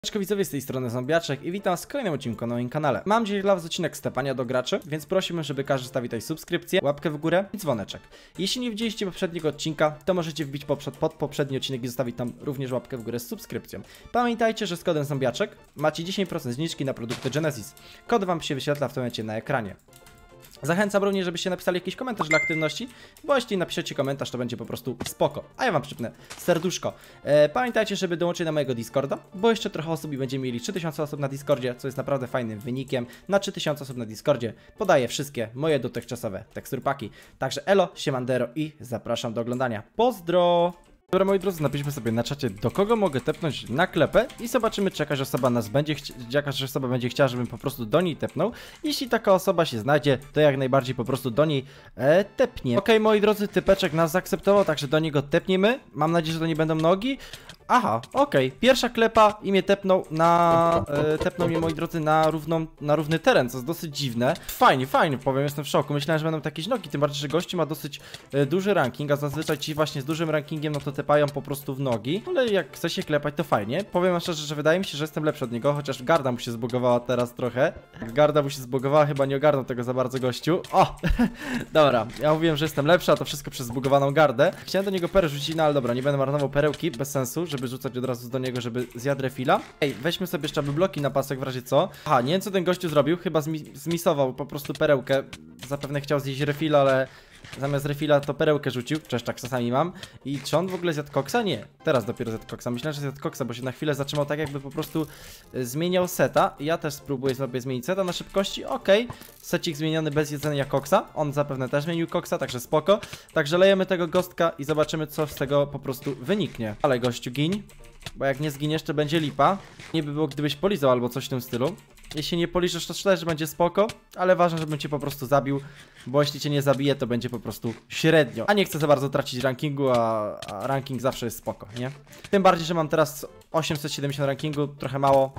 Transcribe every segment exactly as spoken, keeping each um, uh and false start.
Cześć widzowie, z tej strony Zombiaczek i witam w kolejnym odcinku na moim kanale. Mam dzisiaj dla was odcinek stepania do graczy, więc prosimy, żeby każdy stawił tutaj subskrypcję, łapkę w górę i dzwoneczek. Jeśli nie widzieliście poprzedniego odcinka, to możecie wbić poprzed, pod poprzedni odcinek i zostawić tam również łapkę w górę z subskrypcją. Pamiętajcie, że z kodem Zombiaczek macie dziesięć procent zniżki na produkty Genesis. Kod wam się wyświetla w tym momencie na ekranie. Zachęcam również, żebyście napisali jakiś komentarz dla aktywności, bo jeśli napiszecie komentarz, to będzie po prostu spoko. A ja wam przypnę serduszko. E, pamiętajcie, żeby dołączyć na mojego Discorda, bo jeszcze trochę osób i będziemy mieli trzy tysiące osób na Discordzie, co jest naprawdę fajnym wynikiem. Na trzy tysiące osób na Discordzie podaję wszystkie moje dotychczasowe teksturpaki. Także elo, siemandero i zapraszam do oglądania. Pozdro! Dobra, moi drodzy, napiszmy sobie na czacie, do kogo mogę tepnąć na klepę i zobaczymy, czy jakaś osoba nas będzie jakaś osoba będzie chciała, żebym po prostu do niej tepnął. Jeśli taka osoba się znajdzie, to jak najbardziej po prostu do niej e, tepnie. Okej, okay, moi drodzy, typeczek nas zaakceptował, także do niego tepniemy. Mam nadzieję, że to nie będą nogi. Aha, okej, okay. Pierwsza klepa i mnie tepnął na... E, tepnął mnie, moi drodzy, na, równą, na równy teren, co jest dosyć dziwne. Fajnie, fajnie, powiem, jestem w szoku. Myślałem, że będą jakieś nogi, tym bardziej, że gości ma dosyć e, duży ranking, a zazwyczaj ci właśnie z dużym rankingiem, no to tepają po prostu w nogi. Ale jak chce się klepać, to fajnie. Powiem szczerze, że wydaje mi się, że jestem lepszy od niego, chociaż garda mu się zbugowała teraz trochę. Garda mu się zbugowała, chyba nie ogarnął tego za bardzo gościu. O! Dobra, ja mówiłem, że jestem lepszy, a to wszystko przez zbugowaną gardę. Chciałem do niego perę rzucić, no ale dobra, nie będę marnował perełki, bez sensu, żeby rzucać od razu do niego, żeby zjadł refila. Ej, weźmy sobie jeszcze aby bloki na pasek w razie co. Aha, nie wiem co ten gościu zrobił, chyba zmi zmisował po prostu perełkę. Zapewne chciał zjeść refila, ale zamiast refila to perełkę rzucił, przecież tak czasami mam. I czy on w ogóle zjadł koksa? Nie, teraz dopiero zjadł koksa. Myślałem, że zjadł koksa, bo się na chwilę zatrzymał tak, jakby po prostu y, zmieniał seta. Ja też spróbuję sobie zmienić seta na szybkości. Okej, okay. Secik zmieniony bez jedzenia koksa. On zapewne też zmienił koksa, także spoko. Także lejemy tego gostka i zobaczymy, co z tego po prostu wyniknie. Ale gościu, giń, bo jak nie zginiesz, to będzie lipa. Nie by było, gdybyś polizał albo coś w tym stylu. Jeśli nie poliżesz, to też będzie spoko, ale ważne, żebym cię po prostu zabił, bo jeśli cię nie zabije, to będzie po prostu średnio. A nie chcę za bardzo tracić rankingu, a, a ranking zawsze jest spoko, nie? Tym bardziej, że mam teraz osiemset siedemdziesiąt rankingu, trochę mało,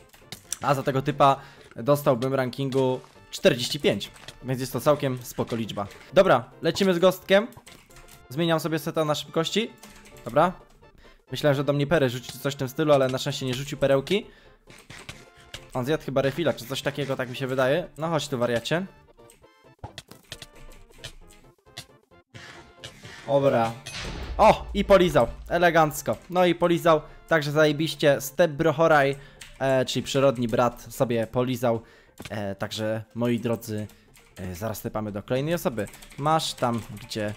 a za tego typa dostałbym rankingu czterdzieści pięć, więc jest to całkiem spoko liczba. Dobra, lecimy z gostkiem. Zmieniam sobie seta na szybkości. Dobra. Myślałem, że do mnie perę rzuci coś w tym stylu, ale na szczęście nie rzucił perełki. On zjadł chyba refila, czy coś takiego, tak mi się wydaje. No chodź tu, wariacie. Dobra. O! I polizał. Elegancko. No i polizał. Także zajebiście. Step Brohoraj, e, czyli przyrodni brat, sobie polizał. E, także, moi drodzy, e, zaraz stepamy do kolejnej osoby. Masz tam, gdzie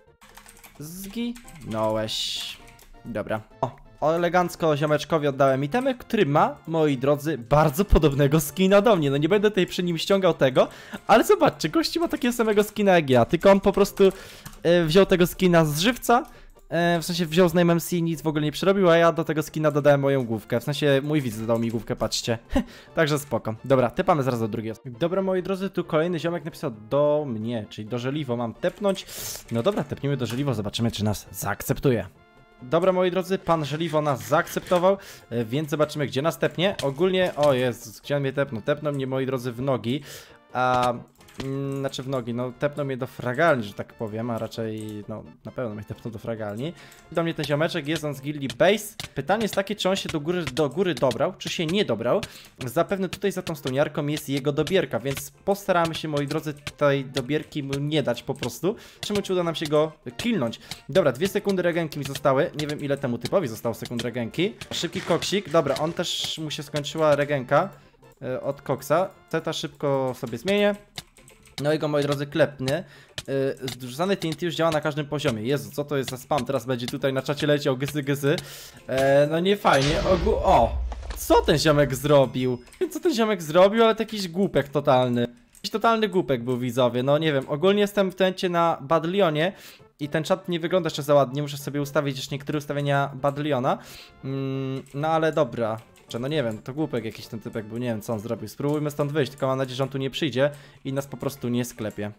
zginąłeś. Dobra. O! Elegancko ziomeczkowi oddałem itemy, który ma, moi drodzy, bardzo podobnego skina do mnie. No nie będę tutaj przy nim ściągał tego, ale zobaczcie, gości ma takiego samego skina jak ja, tylko on po prostu e, wziął tego skina z żywca, e, w sensie wziął z Name M C, nic w ogóle nie przerobił, a ja do tego skina dodałem moją główkę, w sensie mój widz dodał mi główkę, patrzcie. Także spoko. Dobra, tepamy zaraz do drugiej osoby. Dobra, moi drodzy, tu kolejny ziomek napisał do mnie, czyli do Żeliwo mam tepnąć. No dobra, tepnijmy do Żeliwo, zobaczymy, czy nas zaakceptuje. Dobra, moi drodzy, pan Żeliwo nas zaakceptował, więc zobaczymy, gdzie nas tepnie. Ogólnie, o Jezus, gdzie on mnie tepnął? Tepnął mnie, moi drodzy, w nogi. A, mm, znaczy w nogi, no tepnął mnie do fragalni, że tak powiem, a raczej, no na pewno mnie tepnął do fragalni. Do mnie ten ziomeczek, jest on z gildii Base. Pytanie jest takie, czy on się do góry, do góry dobrał, czy się nie dobrał. Zapewne tutaj za tą stoniarką jest jego dobierka, więc postaramy się, moi drodzy, tej dobierki mu nie dać po prostu. Zobaczymy, czy uda nam się go killnąć. Dobra, dwie sekundy regenki mi zostały. Nie wiem, ile temu typowi zostało sekund regenki. Szybki koksik. Dobra, on też mu się skończyła regenka yy, od koksa. Teta szybko sobie zmienię. No i go, moi drodzy, klepny. Yy, Zrzucany T N T już działa na każdym poziomie. Jezu, co to jest za spam? Teraz będzie tutaj na czacie leciał gysy, gysy. Eee, no nie fajnie. Ogół... O! Co ten ziomek zrobił? Co ten ziomek zrobił, ale to jakiś głupek totalny. Jakiś totalny głupek był, widzowie. No nie wiem, ogólnie jestem w tencie na Badlionie i ten czat nie wygląda jeszcze za ładnie. Muszę sobie ustawić jeszcze niektóre ustawienia Badliona. Mm, no ale dobra. No nie wiem, to głupek jakiś ten typek był, nie wiem co on zrobił. Spróbujmy stąd wyjść, tylko mam nadzieję, że on tu nie przyjdzie i nas po prostu nie sklepie.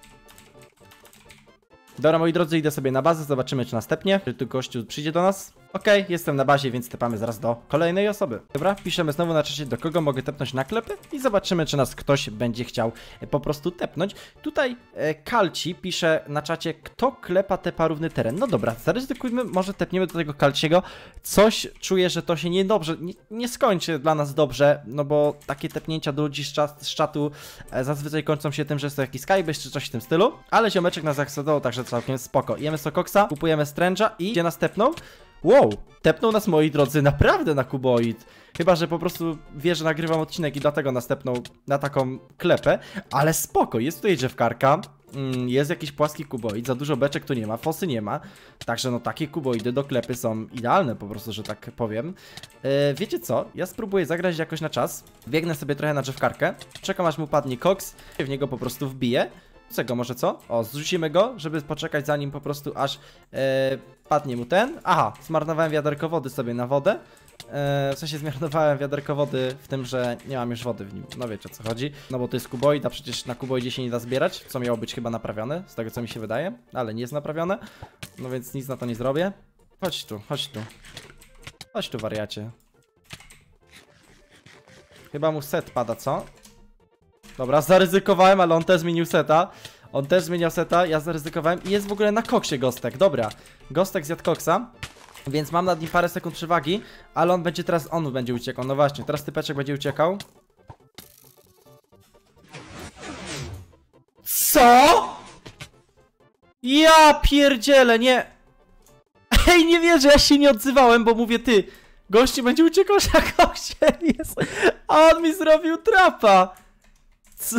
Dobra, moi drodzy, idę sobie na bazę, zobaczymy, czy następnie. Czy tu gościu przyjdzie do nas? Okej, okay, jestem na bazie, więc tepamy zaraz do kolejnej osoby. Dobra, piszemy znowu na czacie, do kogo mogę tepnąć na klepy i zobaczymy, czy nas ktoś będzie chciał po prostu tepnąć. Tutaj e, Kalci pisze na czacie, kto klepa tepa równy teren. No dobra, zaryzykujmy, może tepniemy do tego Kalciego. Coś czuję, że to się niedobrze, nie, nie skończy dla nas dobrze, no bo takie tepnięcia do ludzi z, czat, z czatu e, zazwyczaj kończą się tym, że jest to jakiś skybase czy coś w tym stylu. Ale ziomeczek nas zaakceptował, także całkiem spoko. Jemy Sokoksa, kupujemy Strange'a i gdzie nas tepnął? Wow, tepnął nas, moi drodzy, naprawdę na kuboid. Chyba że po prostu wie, że nagrywam odcinek i dlatego nas tepnął na taką klepę. Ale spoko, jest tutaj drzewkarka, mm, jest jakiś płaski kuboid, za dużo beczek tu nie ma, fosy nie ma. Także no takie kuboidy do klepy są idealne po prostu, że tak powiem. Yy, wiecie co, ja spróbuję zagrać jakoś na czas. Biegnę sobie trochę na drzewkarkę, czekam aż mu padnie koks, w niego po prostu wbiję. Czego może co? O, zrzucimy go, żeby poczekać zanim po prostu aż e, padnie mu ten. Aha, zmarnowałem wiaderko wody sobie na wodę. E, w sensie zmarnowałem wiaderko wody w tym, że nie mam już wody w nim. No wiecie o co chodzi. No bo to jest kuboid, a przecież na kuboidzie się nie da zbierać, co miało być chyba naprawione, z tego co mi się wydaje, ale nie jest naprawione. No więc nic na to nie zrobię. Chodź tu, chodź tu. Chodź tu, wariacie. Chyba mu set pada, co? Dobra, zaryzykowałem, ale on też zmienił seta. On też zmieniał seta, ja zaryzykowałem i jest w ogóle na koksie Gostek. Dobra, Gostek zjadł koksa, więc mam nad nim parę sekund przewagi, ale on będzie teraz, on będzie uciekał. No właśnie, teraz typeczek będzie uciekał. Co? Ja pierdzielę, nie. Ej, nie wierzę, ja się nie odzywałem, bo mówię ty. Gościu będzie uciekał na koksie jest. A on mi zrobił trapa. Co?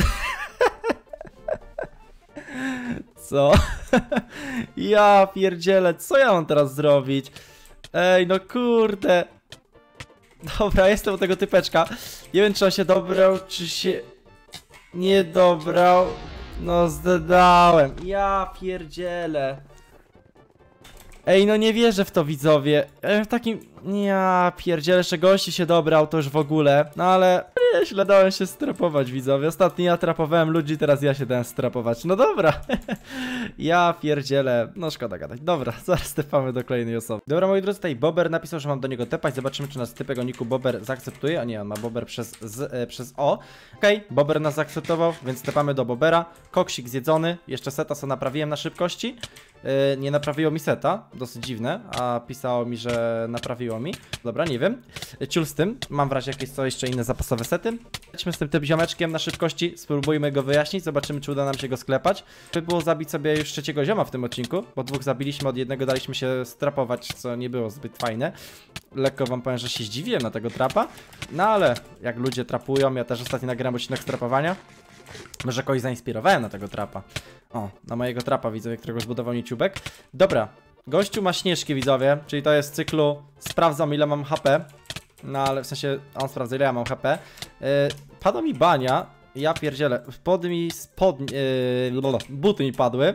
Co? Ja pierdzielę, co ja mam teraz zrobić? Ej, no kurde. Dobra, jestem u tego typeczka. Nie wiem, czy on się dobrał, czy się nie dobrał. No zdedałem. Ja pierdzielę. Ej, no nie wierzę w to, widzowie. Ej, w takim... Ja pierdzielę, jeszcze gości się dobrał, to już w ogóle. No ale... Źle dałem się strapować, widzowie. Ostatnio ja trapowałem ludzi, teraz ja się dałem strapować. No dobra. Ja pierdzielę. No szkoda gadać. Dobra, zaraz tepamy do kolejnej osoby. Dobra, moi drodzy, tutaj Bober napisał, że mam do niego tepać. Zobaczymy, czy nas typek o niku Bober zaakceptuje. A nie, on ma Bober przez, z, e, przez O. Okej, okay, Bober nas zaakceptował, więc tepamy do Bobera. Koksik zjedzony. Jeszcze seta, co naprawiłem na szybkości. Yy, nie naprawiło mi seta, dosyć dziwne, a pisało mi, że naprawiło mi. Dobra, nie wiem. Ciul z tym, mam w razie jakieś co jeszcze inne zapasowe sety. Lećmy z tym tym ziomeczkiem na szybkości, spróbujmy go wyjaśnić, zobaczymy, czy uda nam się go sklepać. By było zabić sobie już trzeciego zioma w tym odcinku, bo dwóch zabiliśmy, od jednego daliśmy się strapować, co nie było zbyt fajne. Lekko wam powiem, że się zdziwiłem na tego trapa, no ale jak ludzie trapują, ja też ostatnio nagrałem odcinek strapowania. Może kogoś zainspirowałem na tego trapa. O, na mojego trapa, widzowie, którego zbudował YouTubek. Dobra, gościu ma śnieżki, widzowie, czyli to jest z cyklu sprawdzam, ile mam H P. No ale w sensie on sprawdza, ile ja mam H P. Yy, padła mi bania. Ja pierdzielę. Pod mi spod... Yy, buty mi padły.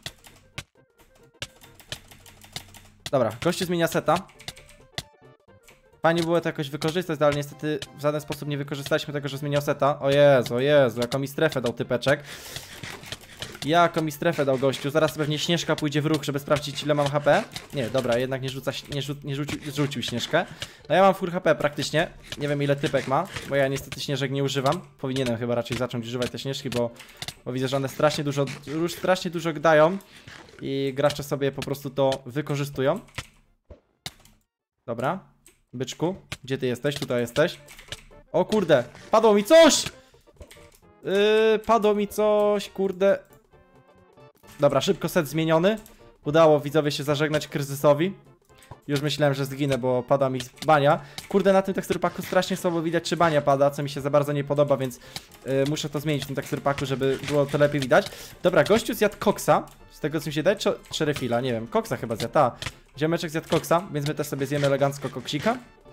Dobra, gościu zmienia seta. Fajnie było to jakoś wykorzystać, ale niestety w żaden sposób nie wykorzystaliśmy tego, że zmieniał seta. O Jezu, o Jezu, jaką mi strefę dał typeczek. Jaką mi strefę dał gościu. Zaraz pewnie Śnieżka pójdzie w ruch, żeby sprawdzić, ile mam H P. Nie, dobra, jednak nie rzuca, nie, rzu nie rzucił, rzucił Śnieżkę. No ja mam full H P praktycznie. Nie wiem, ile typek ma, bo ja niestety Śnieżek nie używam. Powinienem chyba raczej zacząć używać te Śnieżki, bo, bo widzę, że one strasznie dużo, już strasznie dużo dają. I gracze sobie po prostu to wykorzystują. Dobra. Byczku, gdzie ty jesteś? Tutaj jesteś. O kurde, padło mi coś! Yy, padło mi coś, kurde. Dobra, szybko set zmieniony. Udało widzowie się zażegnać kryzysowi. Już myślałem, że zginę, bo pada mi bania. Kurde, na tym teksturpaku strasznie słabo widać, czy bania pada, co mi się za bardzo nie podoba, więc yy, muszę to zmienić w tym teksturpaku, żeby było to lepiej widać. Dobra, gościu zjadł koksa. Z tego co mi się daje, czy, czy refila, nie wiem, koksa chyba zjadł, ta. Ziomeczek zjadł koksa, więc my też sobie zjemy elegancko koksika.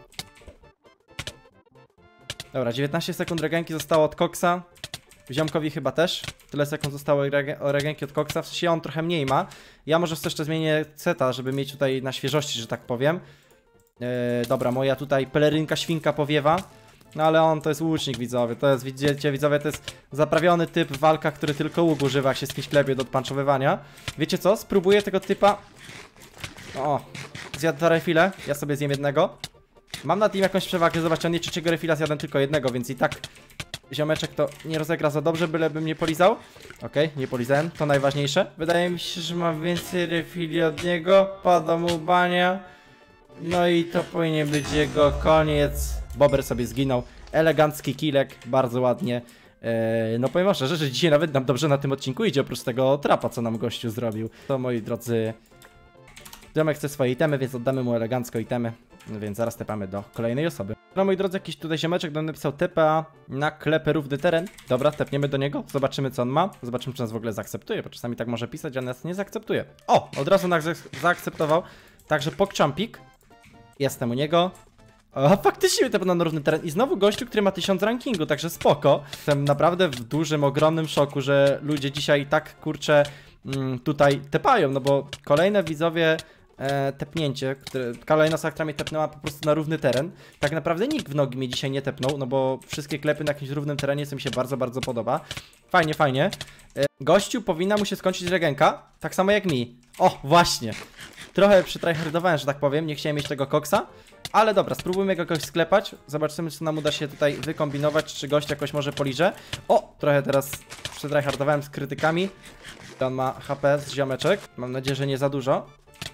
Dobra, dziewiętnaście sekund regenki zostało od koksa. Ziomkowi chyba też. Tyle sekund zostało regenki od koksa. W sensie on trochę mniej ma. Ja może jeszcze zmienię seta, żeby mieć tutaj na świeżości, że tak powiem. Yy, dobra, moja tutaj pelerynka świnka powiewa. No ale on to jest łucznik, widzowie. To jest, widzicie, widzowie, to jest zaprawiony typ w walkach, który tylko łuk używa, jak się z kimś klepie do odpanczowywania. Wiecie co? Spróbuję tego typa... O, zjadł dwa refile, ja sobie zjem jednego. Mam nad nim jakąś przewagę, zobaczcie, on nie trzeciego refila zjadłem tylko jednego, więc i tak ziomeczek to nie rozegra za dobrze, bylebym nie polizał. Okej, okay, nie polizałem, to najważniejsze. Wydaje mi się, że mam więcej refili od niego, pada mu bania. No i to powinien być jego koniec. Bober sobie zginął, elegancki kilek, bardzo ładnie. Eee, no powiem wam szczerze, że dzisiaj nawet nam dobrze na tym odcinku idzie, oprócz tego trapa, co nam gościu zrobił. To, moi drodzy, ziomek chce swoje itemy, więc oddamy mu elegancko itemy. No więc zaraz tepamy do kolejnej osoby. No moi drodzy, jakiś tutaj ziomeczek do napisał T P A na klepę równy teren. Dobra, tepniemy do niego, zobaczymy co on ma. Zobaczymy, czy nas w ogóle zaakceptuje, bo czasami tak może pisać, a nas nie zaakceptuje. O, od razu nas zaakceptował. Także pokczampik. Jestem u niego. O, faktycznie tepnął na równy teren. I znowu gościu, który ma tysiąc rankingu, także spoko. Jestem naprawdę w dużym, ogromnym szoku, że ludzie dzisiaj tak, kurczę, mm, tutaj tepają, no bo kolejne widzowie... E, tepnięcie, które kolejna osoba, która mnie tepnęła po prostu na równy teren. Tak naprawdę nikt w nogi mnie dzisiaj nie tepnął, no bo wszystkie klepy na jakimś równym terenie, co mi się bardzo, bardzo podoba. Fajnie, fajnie. E, gościu powinna mu się skończyć regenka, tak samo jak mi. O, właśnie. Trochę przytryhardowałem, że tak powiem, nie chciałem mieć tego koksa. Ale dobra, spróbujmy go jakoś sklepać. Zobaczymy, czy nam uda się tutaj wykombinować, czy gość jakoś może poliże. O, trochę teraz przytryhardowałem z krytykami. On ma H P z ziomeczek. Mam nadzieję, że nie za dużo.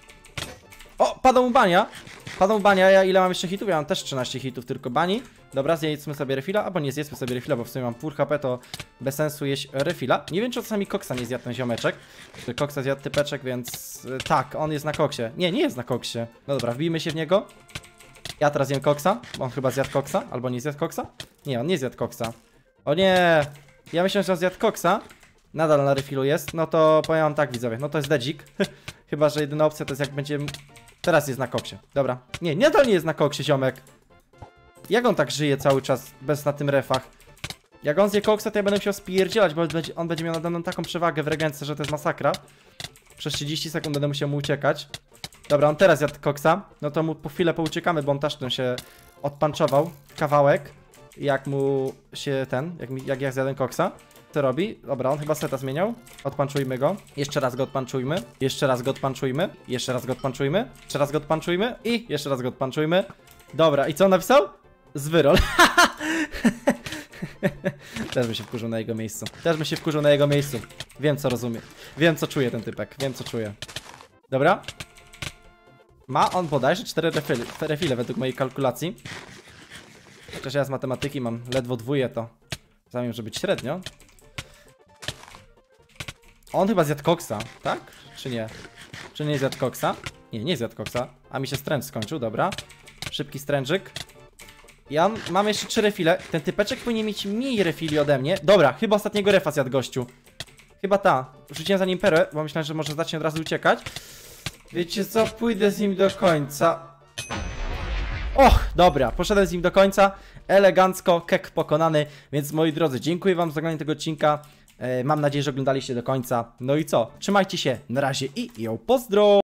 O, padał mu bania. Padał mu bania, ja ile mam jeszcze hitów? Ja mam też trzynaście hitów, tylko bani. Dobra, zjedzmy sobie refila, albo nie zjedzmy sobie refila, bo w sumie mam pół H P, to bez sensu jeść refila. Nie wiem, czy czasami koksa nie zjadł ten ziomeczek. Koksa zjadł typeczek, więc yy, tak, on jest na koksie. Nie, nie jest na koksie. No dobra, wbijmy się w niego. Ja teraz jem koksa, bo on chyba zjadł koksa, albo nie zjadł koksa? Nie, on nie zjadł koksa. O nie, ja myślę, że on zjadł koksa. Nadal na refilu jest, no to powiem wam tak, widzowie, no to jest dedzik. Chyba, że jedyna opcja to jest jak będzie... Teraz jest na koksie. Dobra. Nie, nadal nie jest na koksie, ziomek. Jak on tak żyje cały czas bez na tym refach? Jak on zje koksa, to ja będę musiał spierdzielać, bo on będzie miał nade mną taką przewagę w regence, że to jest masakra. Przez trzydzieści sekund będę musiał mu uciekać. Dobra, on teraz jadł koksa. No to mu po chwilę pouciekamy, bo on też ten się odpanczował. Kawałek. Jak mu się ten, jak, mi, jak ja zjadłem koksa. Co robi? Dobra, on chyba seta zmieniał. Odpanczujmy go. Jeszcze raz go odpanczujmy. Jeszcze raz go odpanczujmy. Jeszcze raz go odpanczujmy. Jeszcze raz go odpanczujmy. I jeszcze raz go odpanczujmy. Dobra, i co on napisał? Zwyrol. Też bym się wkurzył na jego miejscu. Też bym się wkurzył na jego miejscu. Wiem, co rozumie. Wiem, co czuje ten typek. Wiem, co czuje. Dobra. Ma on bodajże cztery refile, refile według mojej kalkulacji. Chociaż ja z matematyki mam ledwo dwóje, to zamiast może być średnio. On chyba zjadł koksa, tak? Czy nie? Czy nie zjadł koksa? Nie, nie zjadł koksa. A mi się stręcz skończył, dobra. Szybki stręczyk. Ja mam jeszcze trzy refile. Ten typeczek powinien mieć mniej refili ode mnie. Dobra, chyba ostatniego refa zjadł gościu. Chyba ta. Rzuciłem za nim perłę, bo myślałem, że może zacznie od razu uciekać. Wiecie co? Pójdę z nim do końca. Och, dobra, poszedłem z nim do końca. Elegancko, kek pokonany. Więc moi drodzy, dziękuję wam za oglądanie tego odcinka. Mam nadzieję, że oglądaliście do końca. No i co? Trzymajcie się, na razie i ją pozdro!